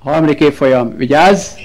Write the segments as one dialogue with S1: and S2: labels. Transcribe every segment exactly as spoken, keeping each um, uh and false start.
S1: Harmadik évfolyam, vigyázz!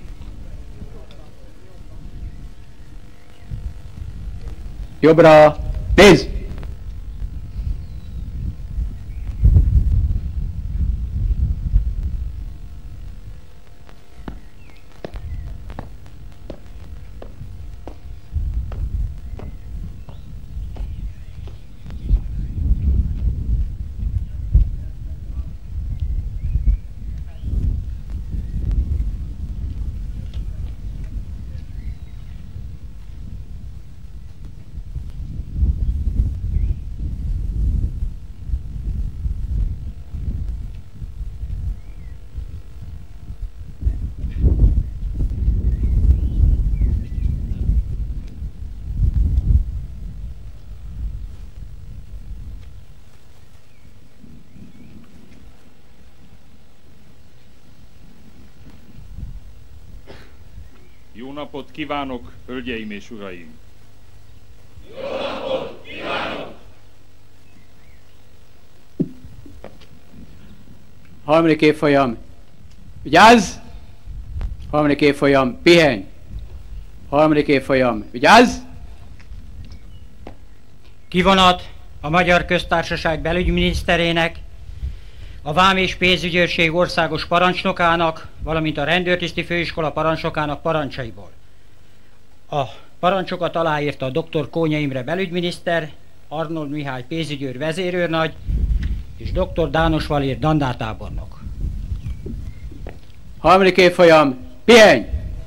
S1: Jobbra, nézz!
S2: Jó napot kívánok, hölgyeim és uraim!
S3: Jó napot kívánok!
S1: Harmadik évfolyam, vigyázz! Harmadik évfolyam, pihenj! Harmadik évfolyam, vigyázz!
S4: Kivonat a Magyar Köztársaság belügyminiszterének, a Vám és Pénzügyőrség országos parancsnokának, valamint a Rendőrtiszti Főiskola parancsnokának parancsaiból. A parancsokat aláírta a dr. Kónya Imre belügyminiszter, Arnold Mihály pénzügyőr vezérőrnagy és dr. Dános Valér dandártábornok.
S1: Harmadik évfolyam, pihenj!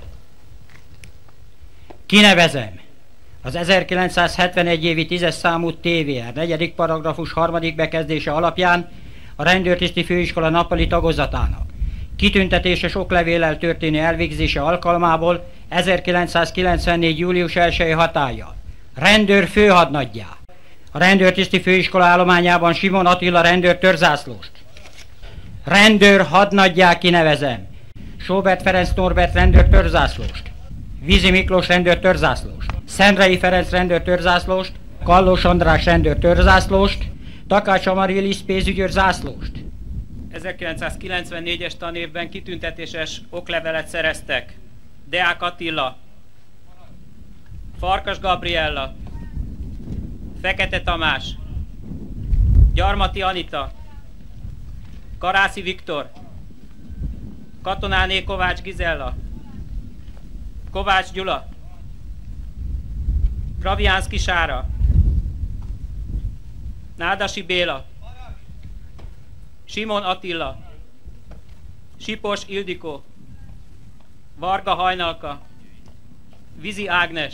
S4: Kinevezem az ezerkilencszázhetvenegy évi tízes számú té vé er negyedik paragrafus harmadik bekezdése alapján a Rendőrtiszti Főiskola nappali tagozatának kitüntetéses oklevéllel történő elvégzése alkalmából ezerkilencszázkilencvennégy. július elsejei hatállyal rendőr főhadnaggyá a Rendőrtiszti Főiskola állományában Simon Attila rendőr törzászlóst. Rendőr hadnaggyá kinevezem Sóbert Ferenc Norbert rendőr törzászlóst, Vízi Miklós rendőr törzászlóst, Szentrei Ferenc rendőr törzászlóst, Kallós András rendőr törzászlóst, Takács Amarilis pénzügyőr zászlóst.
S5: ezerkilencszázkilencvennégyes tanévben kitüntetéses oklevelet szereztek Deák Attila, Farkas Gabriella, Fekete Tamás, Gyarmati Anita, Karászi Viktor, Katonáné Kovács Gizella, Kovács Gyula, Kraviánszki Sára, Nádasi Béla, Simon Attila, Sipos Ildikó, Varga Hajnalka, Vizi Ágnes.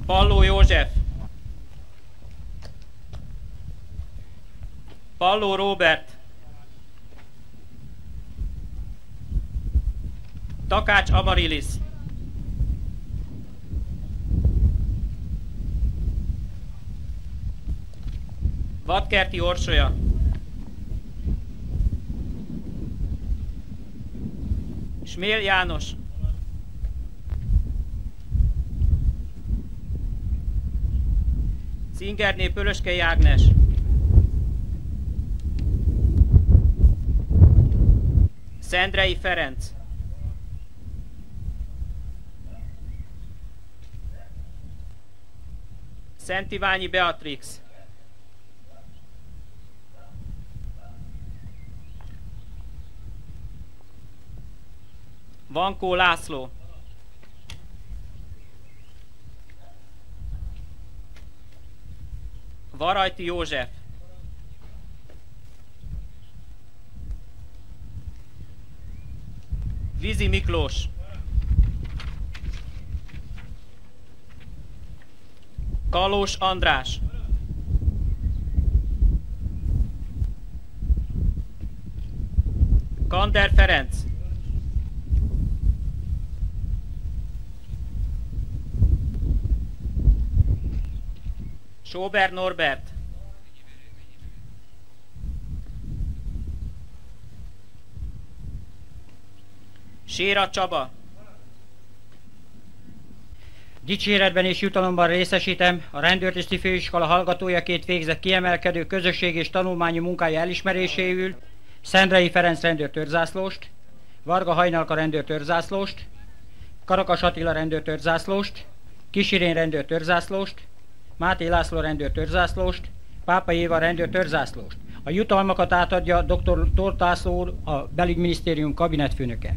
S5: Palló József, Palló Róbert, Takács Amarilis, Vadkerti Orsolya, Smél János, Szingerné Pölöskei Ágnes, Szendrei Ferenc, Szent Iványi Beatrix, Vankó László, Varajti József, Vizi Miklós, Kalós András, Kander Ferenc, Sóber Norbert, Séra Csaba,
S4: Dicséretben és jutalomban részesítem a Rendőrtiszti Főiskola hallgatójaként végzett kiemelkedő közösség és tanulmányi munkája elismeréséül Szendrei Ferenc rendőrtörzsászlóst, Varga Hajnalka rendőrtörzsászlóst, Karakas Attila rendőrtörzsászlóst, Kisirén rendőrtörzsászlóst, Máté László rendőrtörzsászlóst, Pápai Éva rendőrtörzsászlóst. A jutalmakat átadja dr. Tóth László úr, a Belügyminisztérium kabinetfőnöke.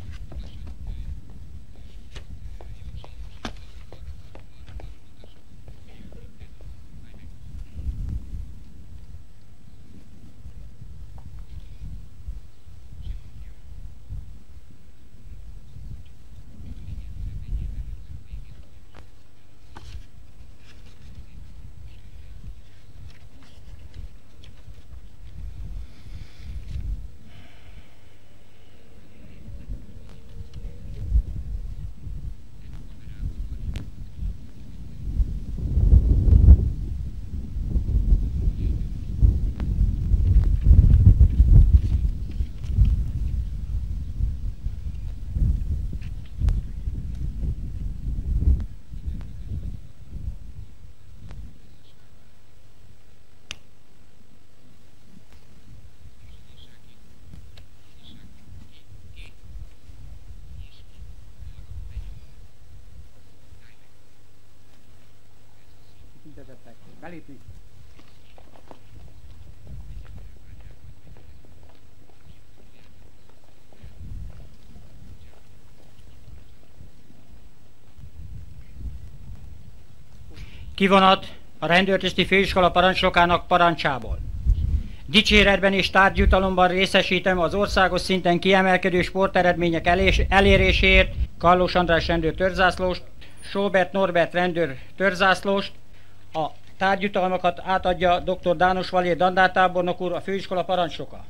S4: Belépni. Kivonat a Rendőrtiszti Főiskola parancsnokának parancsából. Dicséretben és tárgyjutalomban részesítem az országos szinten kiemelkedő sporteredmények eléréséért Kallós András rendőrtörzsászlóst, Sóbert Norbert rendőrtörzsászlóst. A tárgyjutalmakat átadja dr. Dános Valér dandártábornok úr, a főiskola parancsnoka.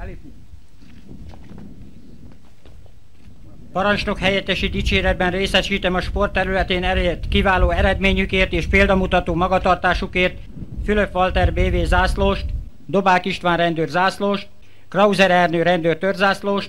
S4: Parancsnok helyettesi dicséretben részesítem a sportterületén elért kiváló eredményükért és példamutató magatartásukért Fülöp Walter bé vé zászlóst, Dobák István rendőr zászlóst, Krauser Ernő rendőr törzászlóst,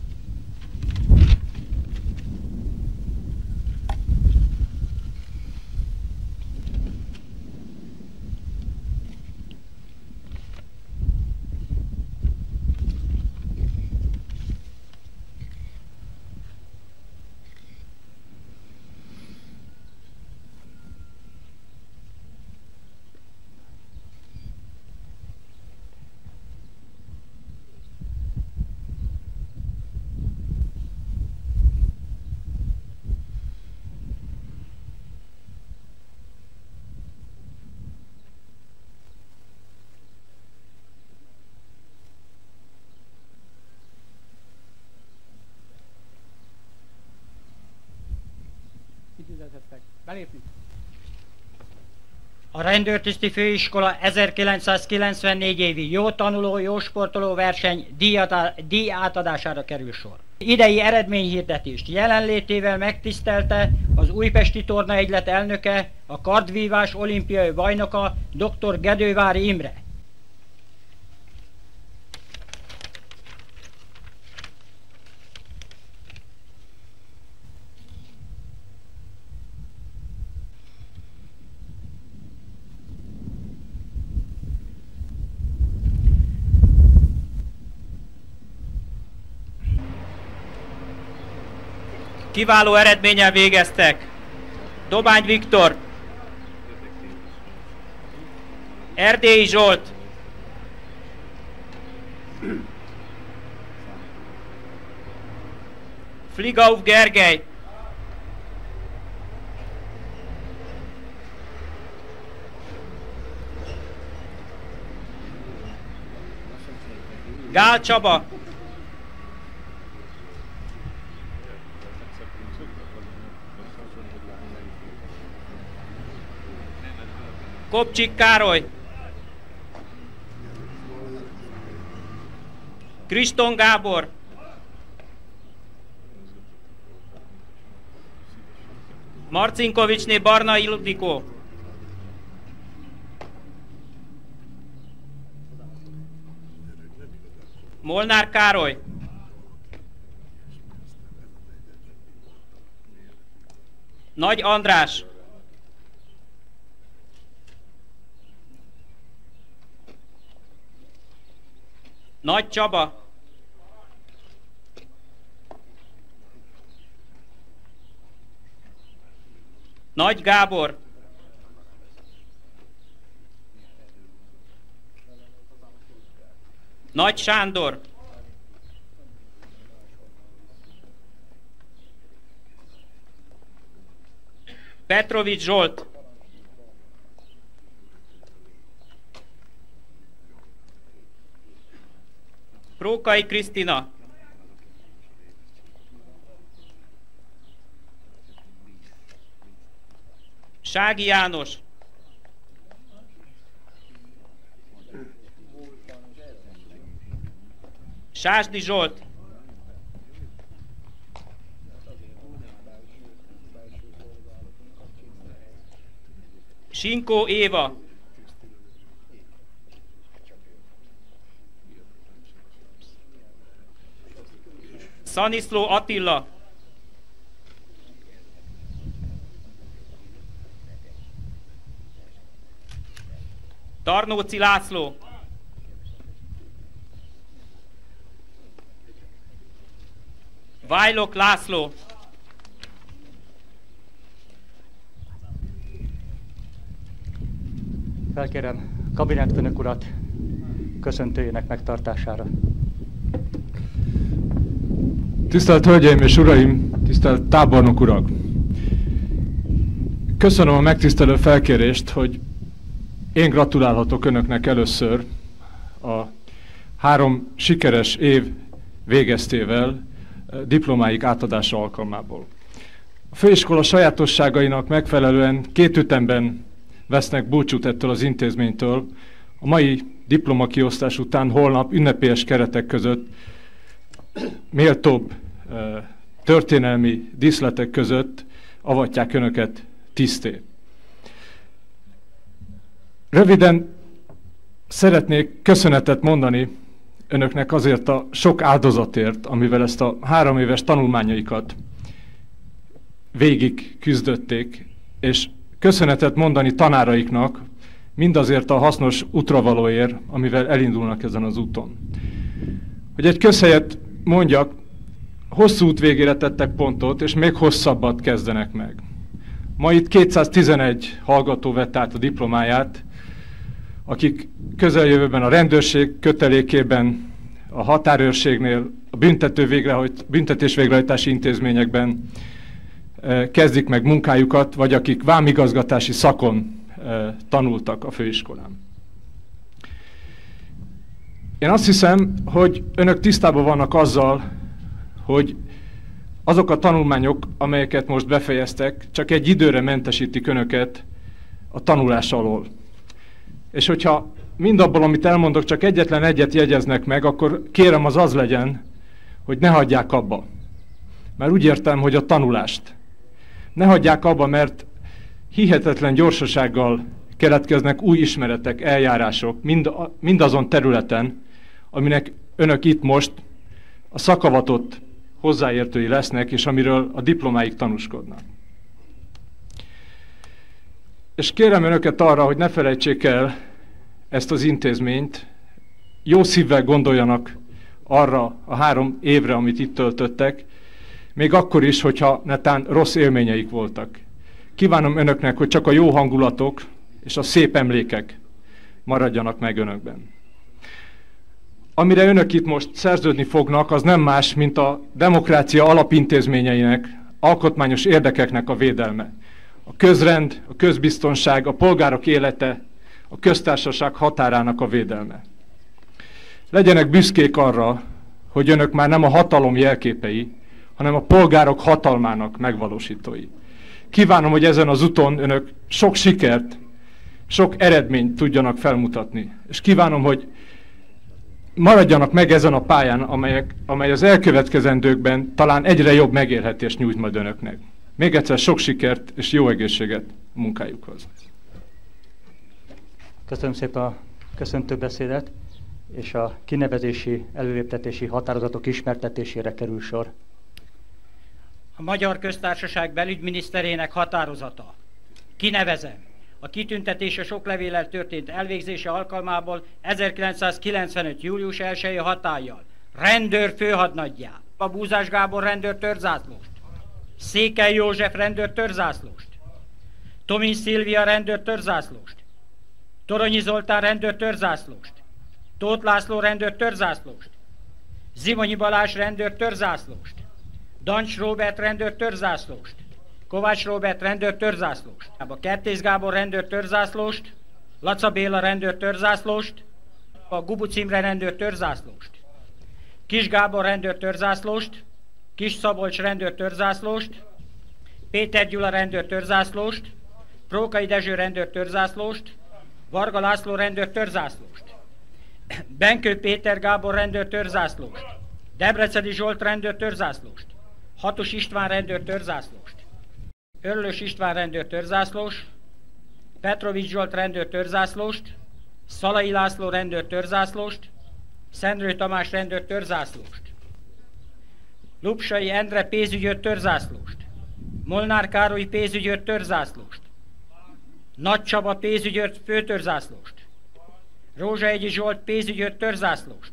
S1: Belépni.
S4: A rendőrtiszti főiskola ezerkilencszázkilencvennégy évi jó tanuló, jó sportoló verseny díj átadására kerül sor. Idei eredményhirdetést jelenlétével megtisztelte az Újpesti Torna Egylet elnöke, a kardvívás olimpiai bajnoka dr. Gedővári Imre.
S5: Kiváló eredménnyel végeztek Dobány Viktor, Erdélyi Zsolt, Fligauf Gergely, Gál Csaba, Kopcsik Károly, Kriston Gábor, Marcinkovicsné Barna Ildikó, Molnár Károly, Nagy András, Nagy Csaba, Nagy Gábor, Nagy Sándor, Petrovics Zsolt, Prókai Krisztina, Sági János, Sásdi Zsolt, Sinkó Éva, Szaniszló Attila, Tarnóci László, Vájlok László,
S6: Felkérem kabinetfőnök urat köszöntőjének megtartására.
S7: Tisztelt Hölgyeim és Uraim, tisztelt tábornok urak! Köszönöm a megtisztelő felkérést, hogy én gratulálhatok Önöknek először a három sikeres év végeztével diplomáik átadása alkalmából. A főiskola sajátosságainak megfelelően két ütemben vesznek búcsút ettől az intézménytől. A mai diplomakiosztás után holnap ünnepélyes keretek között, méltóbb történelmi díszletek között avatják önöket tiszté. Röviden szeretnék köszönetet mondani önöknek azért a sok áldozatért, amivel ezt a három éves tanulmányaikat végig küzdötték, és köszönetet mondani tanáraiknak mindazért a hasznos útravalóért, amivel elindulnak ezen az úton. Hogy egy közhelyet mondjak, hosszú út végére tettek pontot, és még hosszabbat kezdenek meg. Ma itt kétszáztizenegy hallgató vett át a diplomáját, akik közeljövőben a rendőrség kötelékében, a határőrségnél, a büntető végrehajt, büntetés végrehajtási intézményekben kezdik meg munkájukat, vagy akik vámigazgatási szakon tanultak a főiskolán. Én azt hiszem, hogy önök tisztában vannak azzal, hogy azok a tanulmányok, amelyeket most befejeztek, csak egy időre mentesítik önöket a tanulás alól. És hogyha mindabból, amit elmondok, csak egyetlen egyet jegyeznek meg, akkor kérem az az legyen, hogy ne hagyják abba. Mert úgy értem, hogy a tanulást. Ne hagyják abba, mert hihetetlen gyorsasággal keletkeznek új ismeretek, eljárások, mind, mindazon területen, aminek önök itt most a szakavatott hozzáértői lesznek, és amiről a diplomáig tanúskodnak. És kérem önöket arra, hogy ne felejtsék el ezt az intézményt, jó szívvel gondoljanak arra a három évre, amit itt töltöttek, még akkor is, hogyha netán rossz élményeik voltak. Kívánom önöknek, hogy csak a jó hangulatok és a szép emlékek maradjanak meg önökben. Amire önök itt most szerződni fognak, az nem más, mint a demokrácia alapintézményeinek, alkotmányos érdekeknek a védelme. A közrend, a közbiztonság, a polgárok élete, a köztársaság határának a védelme. Legyenek büszkék arra, hogy önök már nem a hatalom jelképei, hanem a polgárok hatalmának megvalósítói. Kívánom, hogy ezen az úton önök sok sikert, sok eredményt tudjanak felmutatni. És kívánom, hogy maradjanak meg ezen a pályán, amelyek, amely az elkövetkezendőkben talán egyre jobb megélhetést nyújt majd önöknek. Még egyszer sok sikert és jó egészséget a munkájukhoz.
S6: Köszönöm szépen a köszöntő beszédet, és a kinevezési, előléptetési határozatok ismertetésére kerül sor.
S4: A Magyar Köztársaság belügyminiszterének határozata. Kinevezem. A kitüntetéses oklevéllel történt elvégzése alkalmából ezerkilencszázkilencvenöt. július elsejei hatállyal rendőr főhadnaggyá, a Búzás Gábor rendőr törzászlóst, Székely József rendőr törzászlóst, Tomin Szilvia rendőr törzászlóst, Toronyi Zoltán rendőr törzászlóst, Tóth László rendőr törzászlóst, Zimonyi Balázs rendőr törzászlóst, Dancs Róbert rendőr törzászlóst, Kovács Róbert rendőr törzászlóst, a Kertész Gábor rendőr törzászlóst, Laca Béla rendőr törzászlóst, a Gubuc Imre rendőr törzászlóst, Kis Gábor rendőr törzászlóst, Kis Szabolcs rendőr törzászlóst, Péter Gyula rendőr törzászlóst, Prókai Dezső rendőr törzászlóst, Varga László rendőr törzászlóst, Benkő Péter Gábor rendőr törzászlóst, Debreceni Zsolt rendőr törzászlóst, Hatos István rendőr törzászlóst, Örlős István rendőr törzászlós, Petrovics Zsolt rendőr törzászlóst, Szalai László rendőr törzászlóst, Szendrő Tamás rendőr törzászlóst, Lupsai Endre pénzügyőr törzászlóst, Molnár Károly pénzügyőr törzászlóst, Nagy Csaba pénzügyőr főtörzászlóst, Rózsaegyi Zsolt pénzügyőr törzászlóst.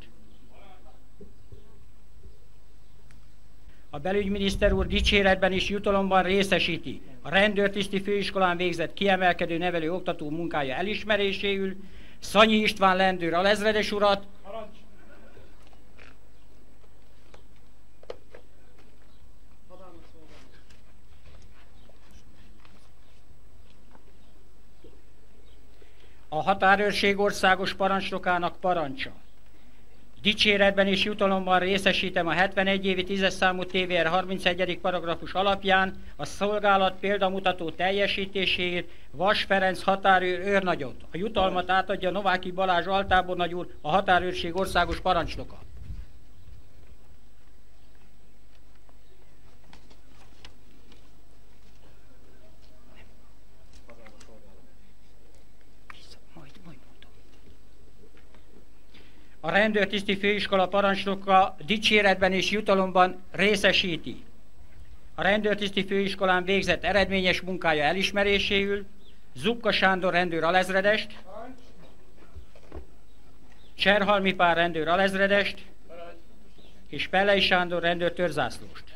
S4: A belügyminiszter úr dicséretben és jutalomban részesíti a rendőrtiszti főiskolán végzett kiemelkedő nevelő oktató munkája elismeréséül Szanyi István rendőr alezredes urat, a határőrség országos parancsnokának parancsa. Dicséretben és jutalomban részesítem a hetvenegy évi tízes számú té vé er harmincegyedik paragrafus alapján a szolgálat példamutató teljesítéséért Vas Ferenc határőr őrnagyot. A jutalmat átadja Nováky Balázs altábornagy úr, a határőrség országos parancsnoka. A rendőrtiszti főiskola parancsnoka dicséretben és jutalomban részesíti a rendőrtiszti főiskolán végzett eredményes munkája elismeréséül Zukka Sándor rendőr alezredest, Cserhalmi Pál rendőr alezredest és Pellei Sándor rendőr törzászlóst.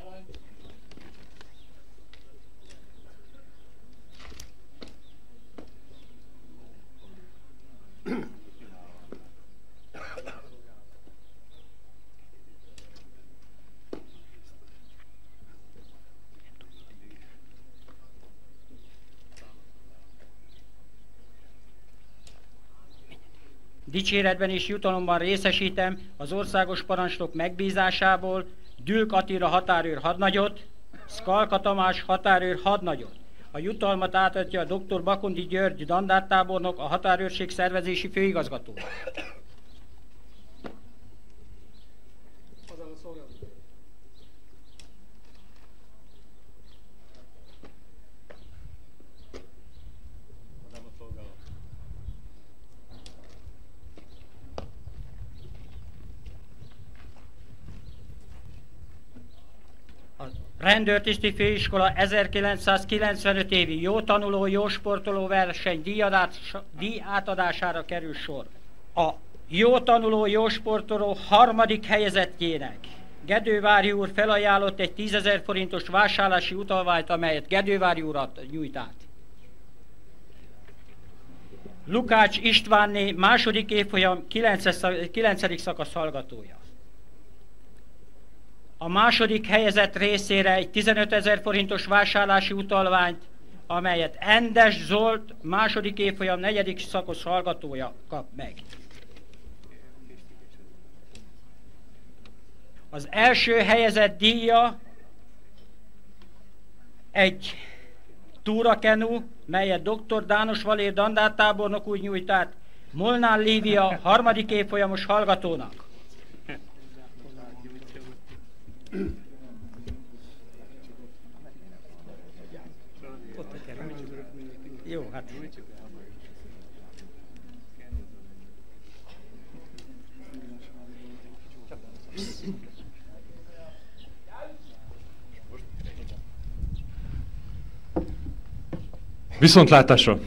S4: Dicséretben és jutalomban részesítem az országos parancsnok megbízásából Dülk Attila határőr hadnagyot, Szkalka Tamás határőr hadnagyot. A jutalmat átadja a doktor Bakondi György dandártábornok, a határőrség szervezési főigazgató. Rendőrtiszti főiskola ezerkilencszázkilencvenöt évi jó tanuló, jó sportoló verseny díj átadására kerül sor. A jó tanuló, jó sportoló harmadik helyezettjének Gedővári úr felajánlott egy tízezer forintos vásárlási utalványt, amelyet Gedővári úr nyújt át. Lukács Istvánné második évfolyam kilencedik szakasz hallgatója. A második helyezett részére egy tizenötezer forintos vásárlási utalványt, amelyet Endes Zolt második évfolyam negyedik szakasz hallgatója kap meg. Az első helyezett díja egy túrakenu, melyet doktor Dános Valér dandártábornok úgy nyújt át Molnár Lívia harmadik évfolyamos hallgatónak. Jó, hát.
S7: Viszontlátásra!